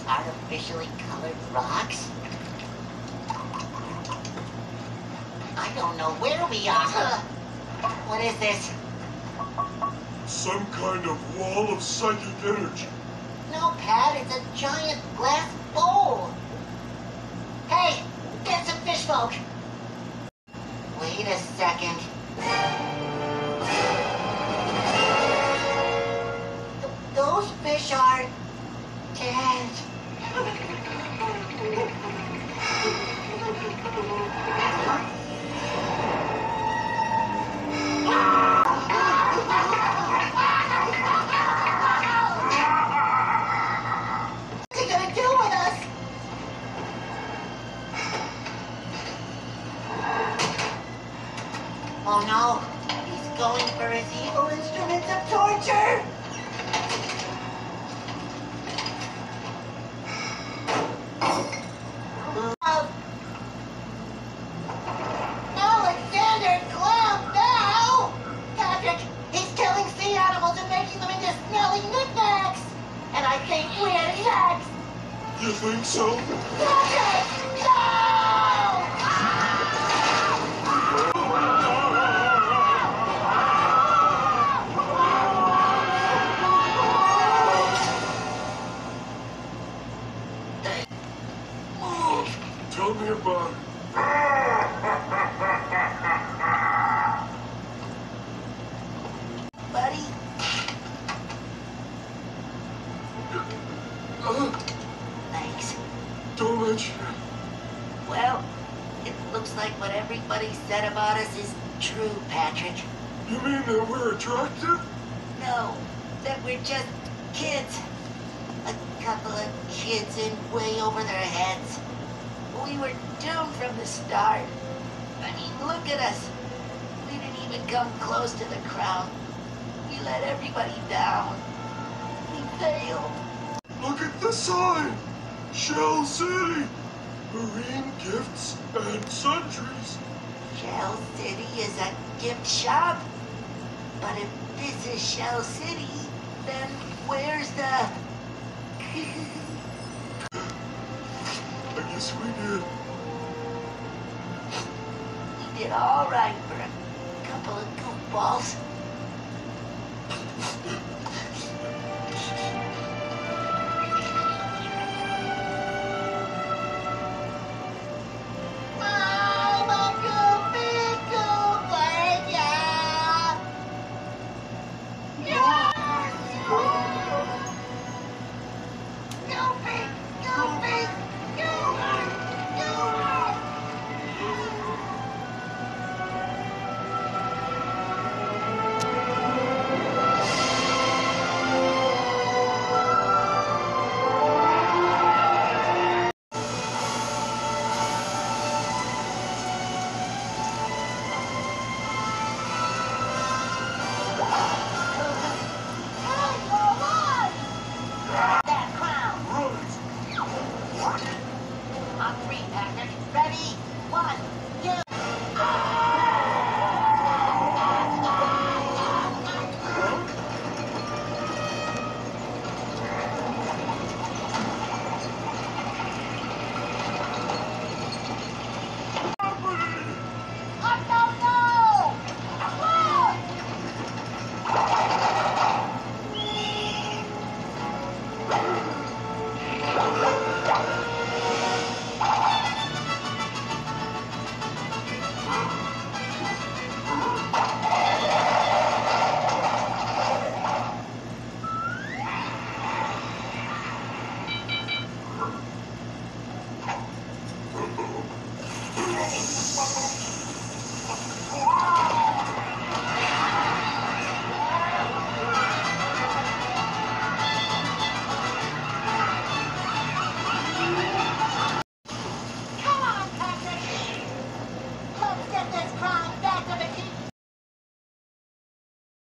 artificially colored rocks? I don't know where we are. What is this? Some kind of wall of psychic energy. No, Pat, it's a giant glass bowl. Hey, get some fish folk. Wait a second. Those fish are dead. What's he gonna do with us? Oh no, he's going for his evil instruments of torture! Alexander, clown now! Patrick, he's killing sea animals and making them into smelly knickknacks! And I think we're next! You think so? Patrick, no! Tell me about it. Buddy? Thanks. Don't mention it. Well, it looks like what everybody said about us is true, Patrick. You mean that we're attractive? No, that we're just kids. A couple of kids in way over their heads. We were doomed from the start. I mean, look at us. We didn't even come close to the crown. We let everybody down. We failed. Look at the sign! Shell City! Marine gifts and sundries. Shell City is a gift shop? But if this is Shell City, then where's the... I guess we did. We did all right for a couple of goofballs.